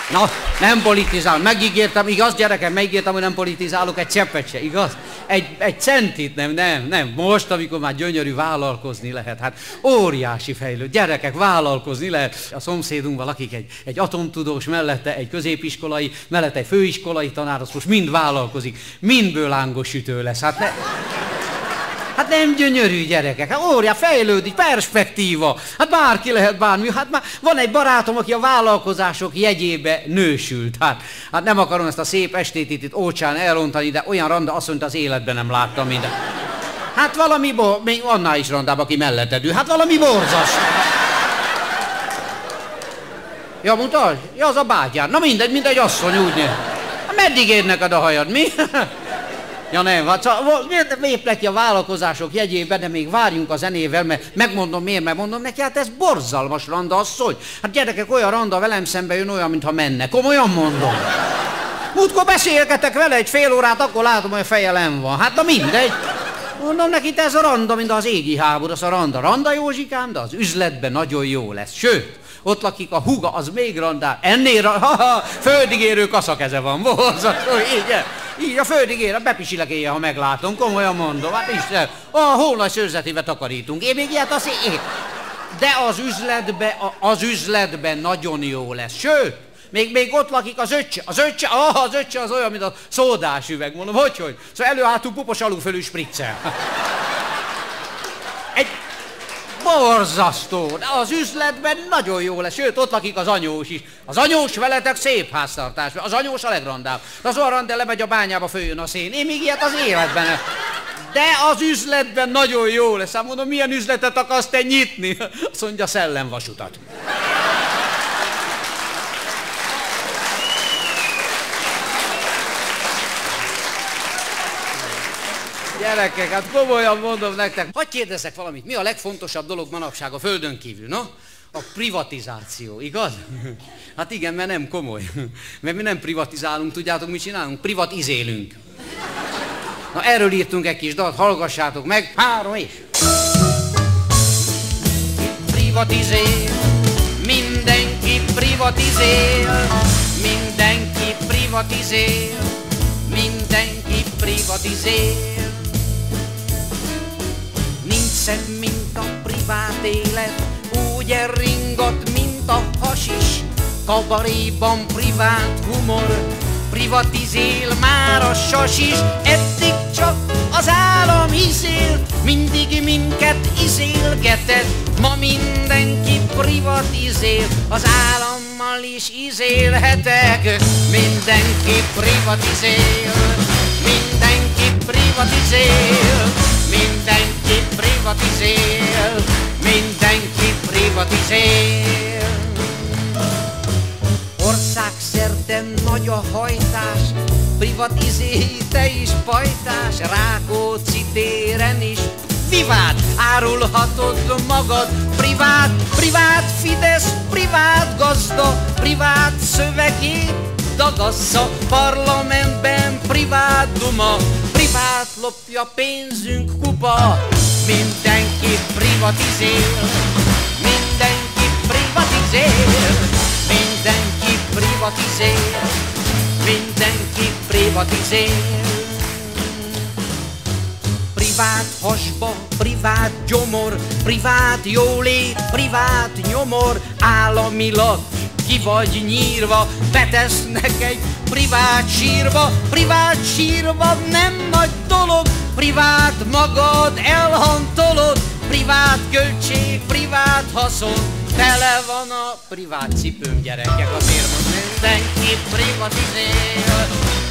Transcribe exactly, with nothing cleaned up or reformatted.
Na, nem politizálom, megígértem, igaz gyerekem, megígértem, hogy nem politizálok egy cseppet se, igaz? Egy, egy centit nem, nem, nem. Most, amikor már gyönyörű vállalkozni lehet, hát óriási fejlő. Gyerekek, vállalkozni lehet. A szomszédunkban lakik egy, egy atomtudós, mellette egy középiskolai, mellette egy főiskolai tanár, az most mind vállalkozik, mindből lángos sütő lesz. Hát ne... Hát nem gyönyörű gyerekek, hát óriá, fejlődik, perspektíva, hát bárki lehet bármi, hát már van egy barátom, aki a vállalkozások jegyébe nősült, hát, hát nem akarom ezt a szép estét itt, itt ócsán elrontani, de olyan randa, azt mondta, az életben nem láttam minden. Hát valami, bo- még annál is rondább, aki melletted ül, hát valami borzas. Ja, mutasd? Ja, az a bátyám, na mindegy, mindegy asszony, úgy néz. Meddig ér neked a hajad, mi? Ja nem, hát lép neki a vállalkozások jegyébe, de még várjunk a zenével, mert megmondom miért, mert mondom neki, hát ez borzalmas randa asszony. Hát gyerekek, olyan randa velem szembe jön olyan, mintha menne. Komolyan mondom. Múltkor beszélgetek vele egy fél órát, akkor látom, hogy a feje len van. Hát na mindegy. Mondom neki, te ez a randa, mint az égi háború, az a randa. Randa, Józsikám, de az üzletben nagyon jó lesz. Sőt, ott lakik a húga, az még randál. Ennél, ha-ha, földig érő kaszakeze van, borzasztó, igen. Így a földig ér, bepisilek éjjel, ha meglátom, komolyan mondom. Hát Isten, a hónaj szőrzetébe takarítunk. Én még ilyet azt én. De az üzletbe, az üzletben nagyon jó lesz. Sőt, még, még ott lakik az öccse. Az öccse, ah, az öccse az olyan, mint a szódás üveg. Mondom, hogy, hogy? Szóval előálltunk pupos alulfölű spriccel. Egy borzasztó, de az üzletben nagyon jó lesz. Sőt, ott lakik az anyós is. Az anyós veletek szép háztartás. Az anyós a legrandább. De az olyan randel lemegy a bányába, följön a szén. Én még ilyet az életben. De az üzletben nagyon jó lesz. Hát mondom, milyen üzletet akarsz te nyitni? Azt mondja, szellemvasutat. Gyerekek, hát komolyan mondom nektek. Hadd kérdezzek valamit, mi a legfontosabb dolog manapság a földön kívül, no? A privatizáció, igaz? Hát igen, mert nem komoly. Mert mi nem privatizálunk, tudjátok, mit csinálunk? Privatizélünk. Na erről írtunk egy kis dalt, hallgassátok meg. Három és... Privatizél, mindenki privatizél, mindenki privatizél, mindenki privatizél. Nincs szebb, mint a privát élet, úgy elringott, mint a hasis. Kabaréban privát humor, privatizél már a sasis. Eddig csak az állam izélt, mindig minket izélgetett. Ma mindenki privatizél, az állammal is izélhetek. Mindenki privatizél, mindenki privatizél, mindenki privatizél, mindenki privatizél. Országszerte nagy a hajtás, privatizélj te is pajtás, Rákóczi téren is. Vivát, árulhatod magad, privát, privát Fidesz, privát gazda, privát szövegét dagassza, parlamentben privát duma, privát lopja pénzünk kupa. Mindenki privatizél, mindenki privatizél, mindenki privatizél, mindenki privatizél. Privát hasba, privát gyomor, privát jólét, privát nyomor, államilag ki vagy nyírva, betesznek egy privát sírba, privát sírba nem nagy dolog, privát magad elhantolod, privát költség, privát haszon, tele van a privát cipőm, gyerekek, azért most mindenki privatizél,